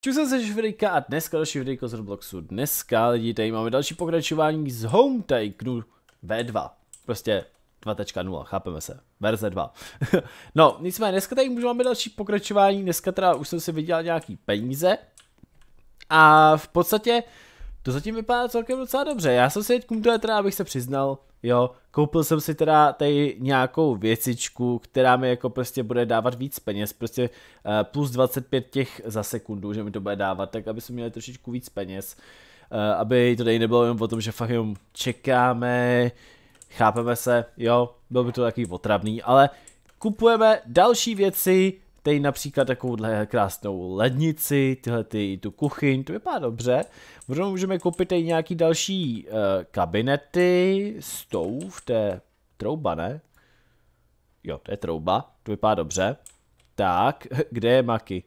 Čus se Švidejka a dneska další videjko z Robloxu. Dneska lidi tady máme další pokračování z Home Tycoonu V2. Prostě 2.0, chápeme se, verze 2. No, nicméně dneska tady máme další pokračování, dneska teda už jsem si vydělal nějaký peníze. A v podstatě to zatím vypadá celkem docela dobře. Já jsem si teď teda, abych se přiznal, jo, koupil jsem si teda tady nějakou věcičku, která mi jako prostě bude dávat víc peněz, prostě plus 25 těch za sekundu, že mi to bude dávat, tak aby jsme měli trošičku víc peněz, aby to tady nebylo jenom o tom, že fakt jenom čekáme, chápeme se, jo, bylo by to takový otravný, ale kupujeme další věci, tady například takovouhle krásnou lednici, tu kuchyň, to vypadá dobře. Možná můžeme koupit tady nějaký další kabinety, stove, to je trouba, ne? Jo, to je trouba, to vypadá dobře. Tak, kde je Maki?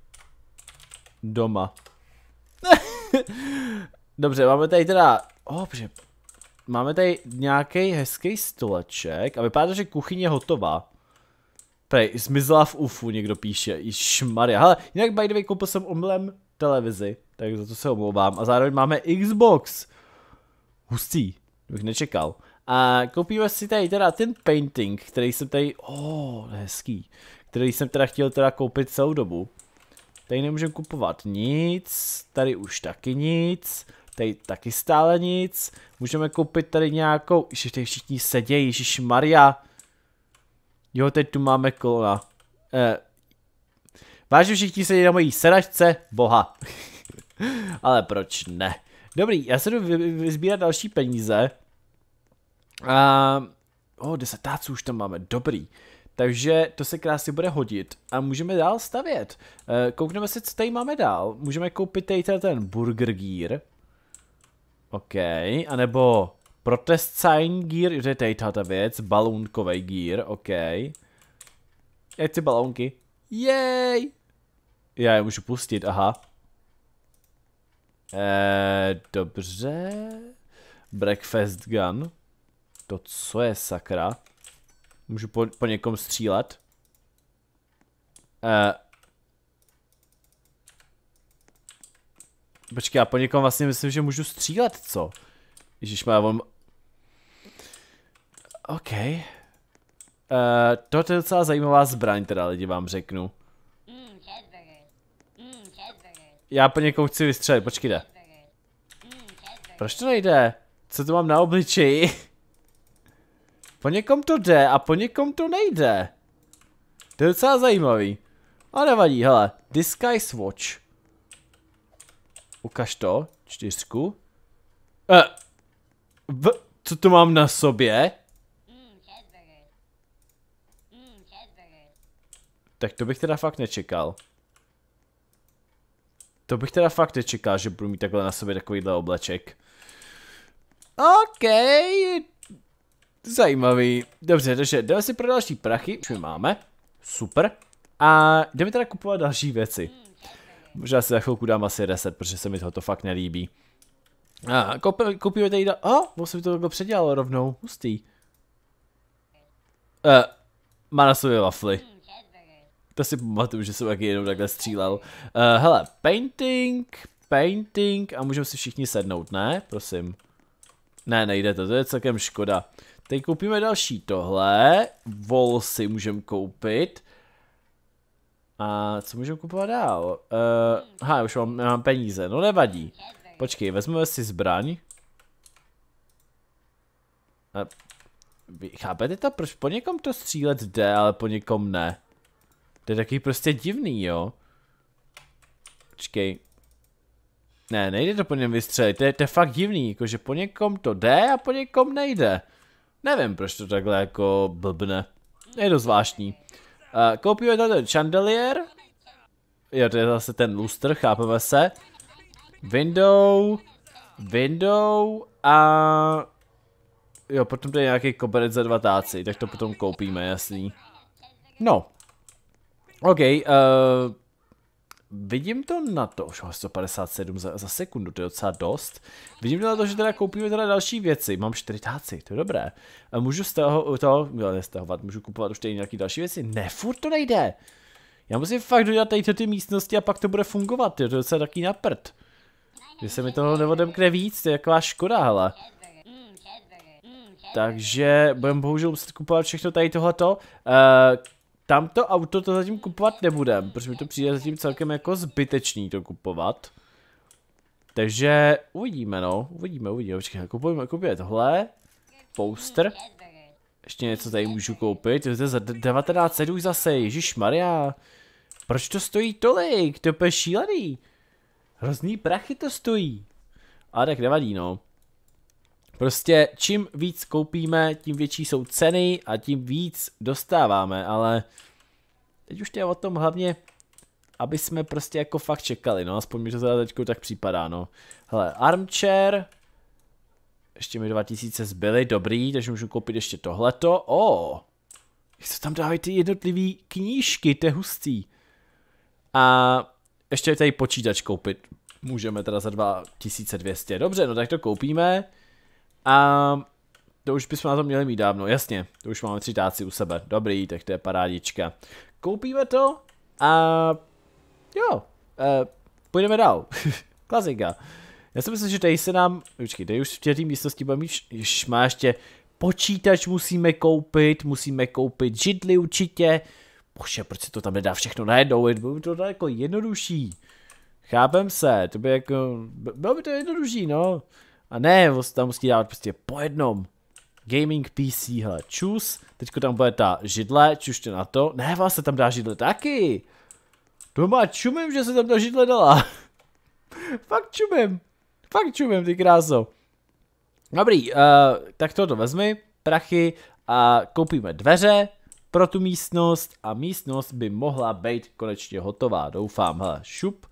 Doma. Dobře, máme tady teda, máme tady nějaký hezký stoleček a vypadá to, že kuchyň je hotová. Prej, zmizela v UFu, někdo píše, ježmaria. Hele, jinak by the way, koupil jsem omylem televizi, tak za to se omlouvám. A zároveň máme Xbox. Hustý, bych nečekal. A koupíme si tady teda ten painting, který jsem tady, hezký. Který jsem teda chtěl teda koupit celou dobu. Tady nemůžeme kupovat nic, tady už taky nic, tady taky stále nic. Můžeme koupit tady nějakou, ježiš, tady všichni sedějí, ježišmaria. Jo, teď tu máme kolona. Vážně všichni sedí na mojí sedačce, boha. Ale proč ne? Dobrý, já se jdu vyzbírat další peníze. 10 táců už tam máme, dobrý. Takže to se krásně bude hodit a můžeme dál stavět. Koukneme si, co tady máme dál. Můžeme koupit tady ten Burger Gear. OK, anebo Protest Sign Gear, to je tady ta věc, balónkový gear, OK. Jak ty balónky? Jej! Já je můžu pustit, aha. Dobře. Breakfast gun. To co je sakra? Můžu po někom střílet? Počkej, já po někom vlastně myslím, že můžu střílet, co? Ježišmá, on... OK. To je docela zajímavá zbraň, teda lidi vám řeknu. Já po někom chci vystřelit, počkejte. Proč to nejde? Co to mám na obličeji? Po někom to jde a po někom to nejde. To je docela zajímavý. A nevadí, hele. Disguise watch. Ukaž to, 4. Co to mám na sobě? Tak to bych teda fakt nečekal. To bych teda fakt nečekal, že budu mít takhle na sobě takovýhle obleček. OK. Zajímavý. Dobře, takže jdeme si pro další prachy. Už je máme. Super. A jdeme teda kupovat další věci. Možná si za chvilku dám asi reset, protože se mi to fakt nelíbí. Koupíme tady musím to takhle předělalo rovnou. Hustý. Má na sobě wafly. To si pamatuju, že jsem taky jenom takhle střílel. Hele, painting a můžeme si všichni sednout, ne? Prosím. Ne, nejde to je celkem škoda. Teď koupíme další tohle. Wall si můžeme koupit. A co můžeme kupovat dál? Už mám peníze, no nevadí. Počkej, vezmeme si zbraň. Vy chápete to? Proč po někom to střílet jde, ale po někom ne? To je taky prostě divný, jo? Počkej. Ne, nejde to po něm vystřelit, to je fakt divný, jakože po někom to jde a po někom nejde. Nevím, proč to takhle jako blbne. Je to zvláštní. Koupíme tady ten chandelier. Jo, to je zase ten lustr, chápeme se. Window a... Jo, potom to je nějaký koberec za 2 táci, tak to potom koupíme, jasný. No. OK, vidím to na to, už mám 157 za sekundu, to je docela dost. Vidím to na to, že teda koupíme teda další věci, mám 4 táci, to je dobré. Můžu stahovat, můžu kupovat už tady nějaký další věci, ne, furt to nejde. Já musím fakt dodělat tady ty místnosti a pak to bude fungovat, jo, to je docela taky na prd. Že se mi toho neodemkne víc, to je taková škoda, hele. Takže budeme bohužel muset kupovat všechno tady tohleto. Tamto auto to zatím kupovat nebudem, protože mi to přijde zatím celkem jako zbytečný to kupovat. Takže uvidíme, no, uvidíme. Počkej, kupujeme tohle. Poster. Ještě něco tady můžu koupit, to je za 19 už zase, ježišmarja. Proč to stojí tolik, to je šílený. Hrozný prachy to stojí. Ale tak nevadí, no. Prostě čím víc koupíme, tím větší jsou ceny a tím víc dostáváme, ale teď už to je o tom hlavně, aby jsme prostě jako fakt čekali, no, aspoň mi to teda teďko tak připadá, no. Hele, armchair, ještě mi 2000 zbyly, dobrý, takže můžu koupit ještě tohleto, jak se tam dávají ty jednotlivý knížky, to je hustý. A ještě tady počítač koupit, můžeme teda za 2200, dobře, no tak to koupíme. A to už bychom na to měli mít dávno, jasně, to už máme 3 táci u sebe, dobrý, tak to je parádička. Koupíme to a jo, půjdeme dál, klasika. Já si myslím, že tady se nám, počkej, tady už v té místnosti bude mít, má ještě počítač musíme koupit židli určitě. Bože, proč se to tam nedá všechno najednou, bylo by to jako jednodušší. Chápem se, to by jako, bylo by to jednodušší, no. A ne, tam musí dávat prostě po jednom. Gaming PC, hele, čus. Teďko tam bude ta židle, čušte na to. Ne, vás se tam dá židle taky. Doma čumím, že se tam ta židle dala. Fakt čumím, ty kráso. Dobrý, tak toto vezmi, prachy a koupíme dveře pro tu místnost a místnost by mohla být konečně hotová, doufám, hele, šup.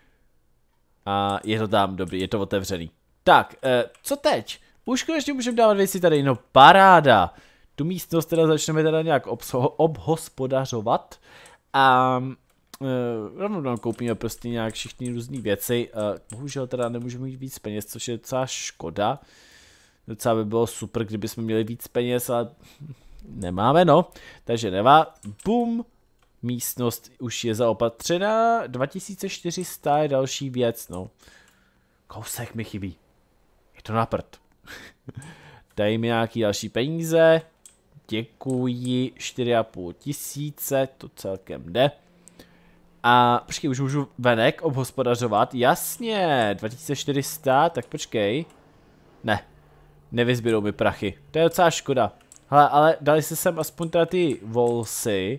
A je to tam, dobrý, je to otevřený. Tak, co teď? Už konečně můžeme dávat věci tady, no paráda. Tu místnost teda začneme teda nějak obhospodařovat a rovnou nám koupíme prostě nějak všechny různé věci. Bohužel teda nemůžeme mít víc peněz, což je docela škoda. Docela by bylo super, kdybychom měli víc peněz, ale nemáme, no. Takže nevá, bum. Místnost už je zaopatřena, 2400 je další věc, no. Kousek mi chybí. Je to na prd. Daj mi nějaký další peníze. Děkuji, 4500, to celkem jde. A počkej, už můžu venek obhospodařovat, jasně, 2400, tak počkej. Ne, nevyzběrou mi prachy, to je docela škoda. Hele, ale dali se sem aspoň teda ty volsy.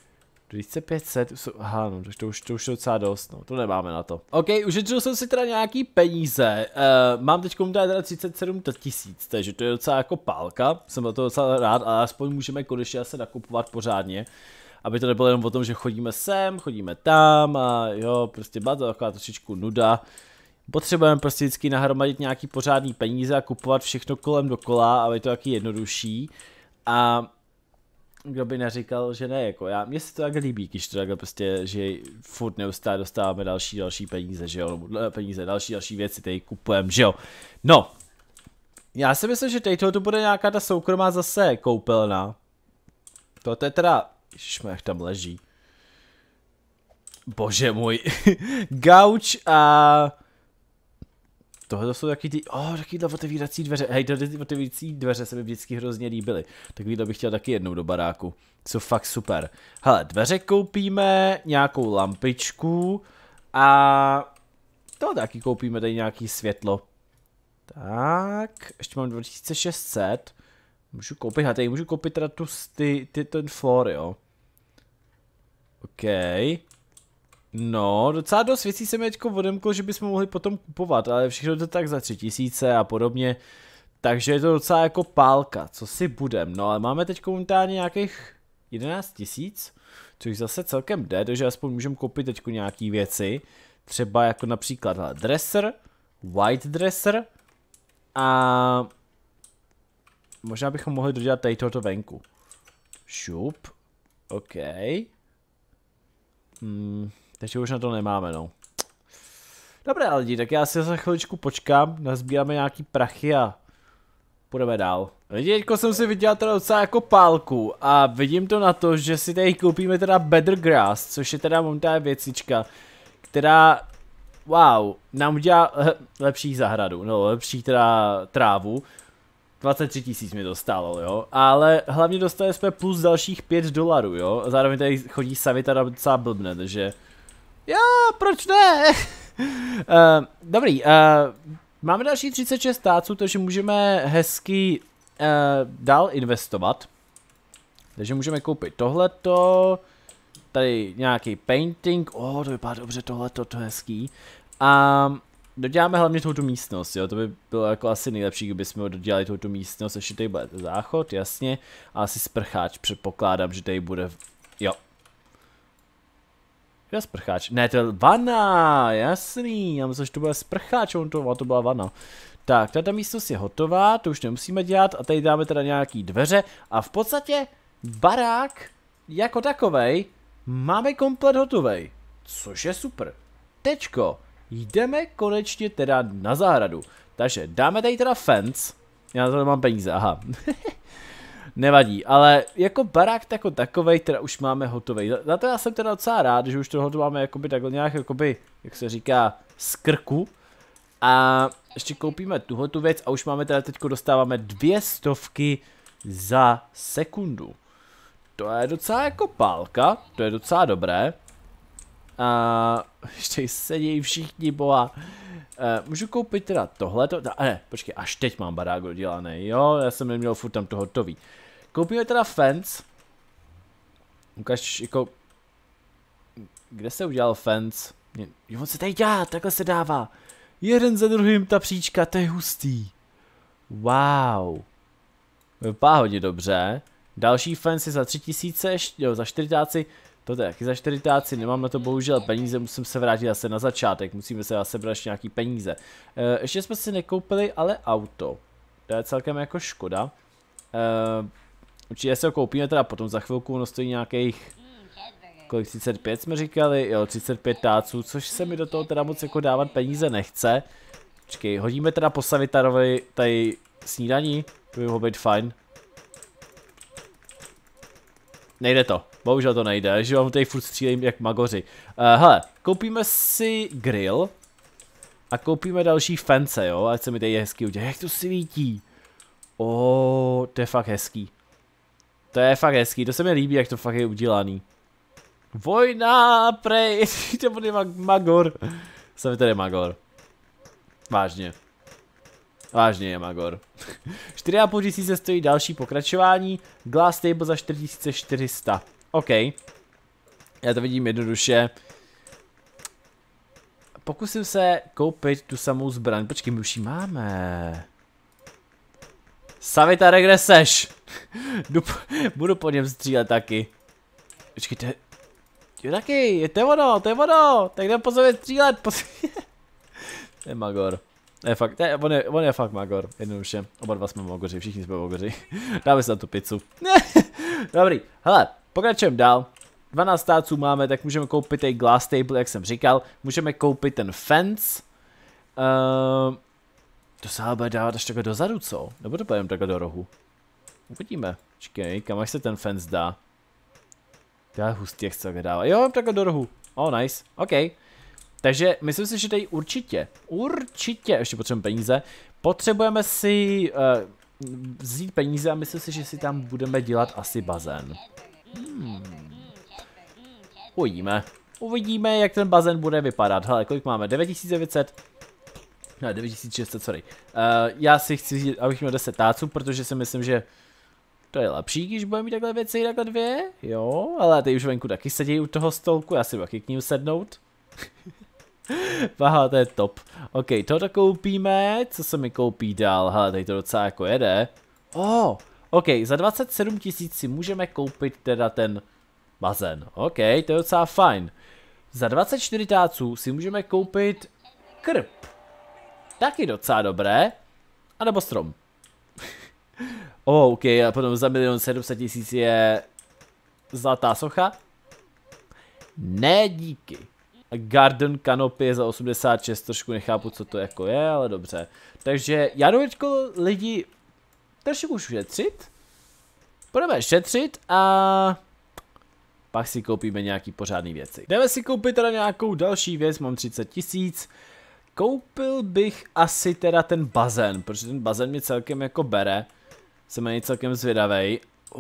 2500, aha, no, to už je docela dost, no, to nemáme na to. OK, ušetřil jsem si teda nějaký peníze, mám teď teda 37 000, takže to je docela jako pálka, jsem za to docela rád, ale aspoň můžeme konečně asi nakupovat pořádně, aby to nebylo jenom o tom, že chodíme sem, chodíme tam a jo, prostě byla to taková trošičku nuda. Potřebujeme prostě vždycky nahromadit nějaký pořádný peníze a kupovat všechno kolem dokola, aby to taky jednodušší a kdo by neříkal, že ne, jako mně se to tak líbí, když to takhle prostě, že furt neustále dostáváme další peníze, že jo, peníze, další věci, tady kupujeme, že jo. No, já si myslím, že tady tohle bude nějaká ta soukromá zase koupelna. To je teda, ježišme, jak tam leží. Bože můj, gauč a tohle jsou taky ty, takovýhle otevírací dveře, hej, ty otevírací dveře se mi vždycky hrozně líbily, takovýhle bych chtěl taky jednou do baráku, jsou fakt super. Hele, dveře koupíme, nějakou lampičku a to taky koupíme, tady nějaký světlo. Tak, ještě mám 2600, můžu koupit, a tady můžu koupit teda ten floor, jo. OK. No, docela dost věcí se mi teďko odemklo, že bychom mohli potom kupovat, ale všechno to tak za 3000 a podobně. Takže je to docela jako pálka, co si budem. No ale máme teď momentálně nějakých 11 000, což zase celkem jde, takže aspoň můžeme koupit teď nějaký věci. Třeba jako například dresser, white dresser a možná bychom mohli dodělat tady tohoto venku. Šup, OK. Takže už na to nemáme, no. Dobré lidi, tak já si za chviličku počkám, nazbíráme nějaký prachy a půjdeme dál. Teďko jsem si viděl teda docela jako pálku a vidím to na to, že si tady koupíme teda Better Grass, což je teda momentálně věcička, která, wow, nám udělá lepší zahradu, no lepší teda trávu. 23 000 mi to stálo, jo, ale hlavně dostali jsme plus dalších $5, jo, a zároveň tady chodí Savita docela blbne, takže, jo, proč ne? Dobrý, máme další 36 táců, takže můžeme hezky dál investovat. Takže můžeme koupit tohleto, tady nějaký painting, to vypadá dobře tohleto, to je hezký. A doděláme hlavně touto místnost, jo, to by bylo jako asi nejlepší, kdybychom dodělali touto místnost, ještě tady bude záchod, jasně, a asi sprcháč, předpokládám, že tady bude, jo. Je sprcháč, ne, to je vana, jasný, já myslím, že to bude sprcháč, to byla vana. Tak, tato místnost je hotová, to už nemusíme dělat a tady dáme teda nějaký dveře a v podstatě barák jako takovej máme komplet hotovej, což je super. Tečko, jdeme konečně teda na zahradu, takže dáme tady teda fence, já tady mám peníze, aha. Nevadí, ale jako barák jako takovej teda už máme hotovej. Na to já jsem teda docela rád, že už toho máme jakoby takhle nějak jakoby, jak se říká, z krku. A ještě koupíme tuhletu věc a už máme teda teďko dostáváme 200 za sekundu. To je docela jako pálka, to je docela dobré. A ještě sedí všichni boha. Můžu koupit teda tohleto, ne, počkej, až teď mám barák dodělaný, jo, já jsem neměl furt tam to hotový. Koupíme teda fence. Ukaž, jako, kde se udělal fence? Jo, on se tady dělá, takhle se dává. Jeden za druhým ta příčka, to je hustý. Wow. Vypadá hodně dobře. Další fence je za 3000, jo, za 40. To je taky za 40, nemám na to bohužel peníze, musím se vrátit zase na začátek, musíme se zase brát nějaký peníze. Ještě jsme si nekoupili ale auto, to je celkem jako škoda. Určitě se ho koupíme teda potom za chvilku, ono stojí nějakých, kolik 35 jsme říkali, jo 35 táců, což se mi do toho teda moc jako dávat peníze nechce. Počkej, hodíme teda po Savitarovi tady snídaní, to by mohlo být fajn. Nejde to, bohužel to nejde, že vám tady furt střílím jak magoři. Hele, koupíme si grill a koupíme další fence, jo, ať se mi tady hezky udělá. Jak to svítí? To je fakt hezký. To je fakt hezký, to se mi líbí, jak to fakt je udělaný. Vojna, prej, to bude magor. Jsem tady magor. Vážně. Vážně je magor. 4,5 tisíce stojí další pokračování. Glass table za 4400. OK. Já to vidím jednoduše. Pokusím se koupit tu samou zbraň. Počkej, my už ji máme. Savita, regreseš. Budu po něm střílet taky. Počkejte. Jo taky, to je ono. Tak jdem po sobě střílet. To je magor. Ne, fakt, on je fakt magor, jednoduše. Oba dva jsme magoři, všichni jsme magoři. Dáme si na tu pizzu. Dobrý, hele, pokračujeme dál. 12 táců máme, tak můžeme koupit tady glass table, jak jsem říkal. Můžeme koupit ten fence. To se ale bude dávat až takhle dozadu, co? Nebo to půjdeme takhle do rohu? Uvidíme. Počkej, kam až se ten fence dá? To je hustý, jak se takhle dává. Jo, takhle do rohu. Nice, OK. Takže myslím si, že tady určitě, ještě potřebujeme peníze, potřebujeme si vzít peníze a myslím si, že si tam budeme dělat asi bazén. Uvidíme, jak ten bazén bude vypadat. Hele, kolik máme? 9900? Ne, 9600, sorry. Já si chci, abych měl 10 táců, protože si myslím, že to je lepší, když budeme mít takhle věci, takhle dvě. Jo, ale tady už venku taky sedí u toho stolku, já si taky k ním sednout. Aha, to je top. OK, tohle koupíme, co se mi koupí dál? Hele, tady to docela jako jede. OK, za 27 000 si můžeme koupit teda ten bazén. OK, to je docela fajn. Za 24 táců si můžeme koupit krb. Taky docela dobré. A nebo strom. OK, a potom za 1 700 000 je zlatá socha. Ne, díky. Garden Canopy je za 86, trošku nechápu, co to jako je, ale dobře. Takže já teďko lidi trošku šetřit. Budeme šetřit a pak si koupíme nějaký pořádný věci. Jdeme si koupit teda nějakou další věc, mám 30 000. Koupil bych asi teda ten bazén, protože ten bazén mě celkem jako bere. Jsem na něj celkem zvědavej.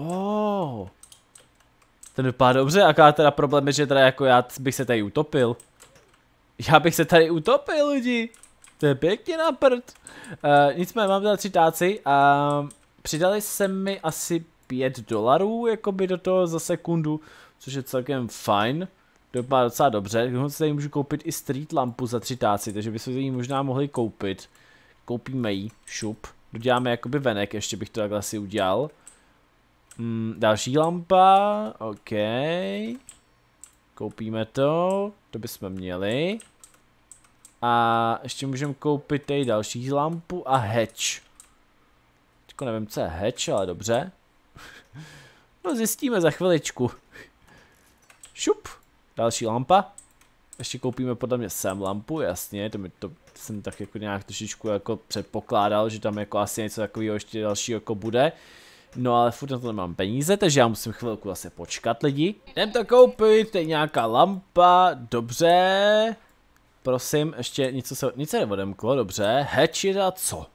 Ten vypadá dobře, aká teda problém je, že teda jako já bych se tady utopil. Já bych se tady utopil, lidi. To je pěkně na prd. Nicméně mám teda 3 táci a přidali se mi asi $5 jakoby do toho za sekundu, což je celkem fajn. To vypadá docela dobře. Dokonce tady můžu koupit i street lampu za 3 táci, takže bychom ji možná mohli koupit. Koupíme ji, šup. Doděláme jakoby venek, ještě bych to takhle asi udělal. Další lampa, OK. Koupíme to, to bychom měli. A ještě můžeme koupit tady další lampu a hatch. Teďko nevím, co je hatch, ale dobře. No zjistíme za chviličku. Šup, další lampa. Ještě koupíme podle mě sem lampu, jasně, to jsem tak jako nějak trošičku jako předpokládal, že tam jako asi něco takového ještě dalšího jako bude. No ale furt na to nemám peníze, takže já musím chvilku zase počkat, lidi. Jdem to koupit, tady nějaká lampa, dobře. Prosím, ještě nic se neodemklo, dobře. Hatch je dát co?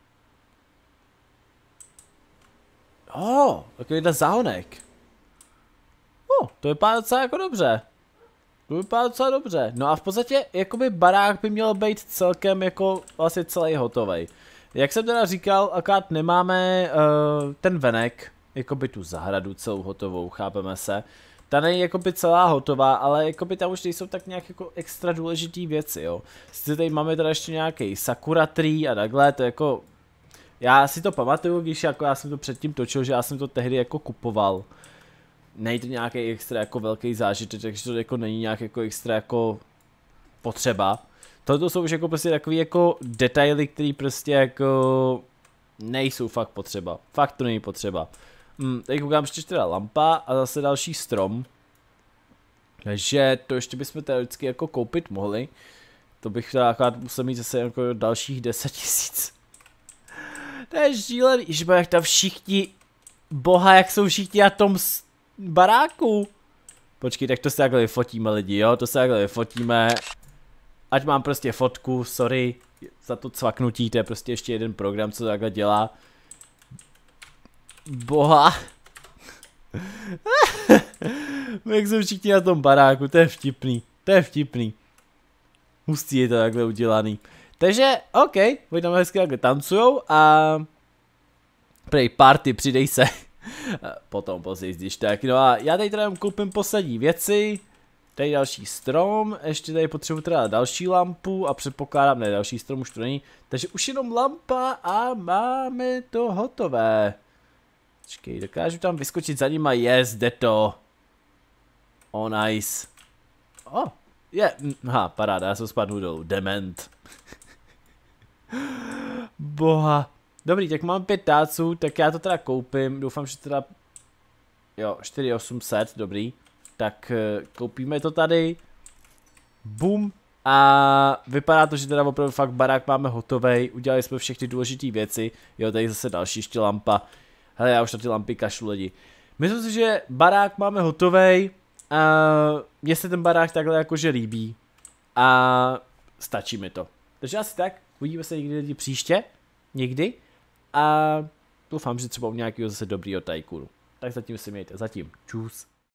Takovýhle záhonek. To vypadá docela jako dobře. To vypadá docela dobře. No a v podstatě, jakoby barák by měl být celkem jako vlastně celý hotovej. Jak jsem teda říkal, akorát nemáme ten venek, jakoby tu zahradu celou hotovou, chápeme se. Ta není jakoby celá hotová, ale jakoby tam už nejsou tak nějak jako extra důležitý věci, jo. Sice tady máme teda ještě nějaký sakura tree a takhle, to jako... Já si to pamatuju, když jako já jsem to předtím točil, že já jsem to tehdy jako kupoval. Není to nějaký extra jako velký zážitek, takže to jako není nějak jako extra jako potřeba. Tohle jsou už jako prostě takový jako detaily, které prostě jako nejsou fakt potřeba. Fakt to není potřeba. Tady koukám ještě teda lampa a zase další strom. Takže to ještě bychom teoreticky jako koupit mohli. To bych teda akorát musel mít zase jako dalších 10 000. To je šílený, ježišba, jak tam všichni, boha, jak jsou všichni na tom baráku. Počkej, tak to se takhle vyfotíme, lidi, jo, to se takhle vyfotíme. Ať mám prostě fotku, sorry za to cvaknutí, to je prostě ještě jeden program, co to takhle dělá. Boha. Jak jsou všichni na tom baráku, to je vtipný, to je vtipný. Hustý je to takhle udělaný. Takže, OK, oni tam hezky takhle tancujou a... Prej, party, přidej se. Potom později, když tak. No a já tady teda koupím poslední věci. Tady další strom, ještě tady potřebuji teda další lampu a předpokládám, ne, další strom už to není. Takže už jenom lampa a máme to hotové. Počkej, dokážu tam vyskočit za nima, yes, jde to. Nice. Paráda, já jsem spadnu dolů, dement. Boha. Dobrý, tak mám 5 táců, tak já to teda koupím, doufám, že teda, jo, 4800, dobrý. Tak koupíme to tady. Bum. A vypadá to, že teda opravdu fakt barák máme hotovej. Udělali jsme všechny důležité věci. Jo, tady zase další ještě lampa. Hele, já už na ty lampy kašlu, lidi. Myslím si, že barák máme hotovej. Mně se ten barák takhle jakože líbí. A stačí mi to. Takže asi tak. Uvidíme se někdy lidi příště. Někdy. A doufám, že třeba u nějakého zase dobrýho tajkuru. Tak zatím si mějte. Zatím. Čus.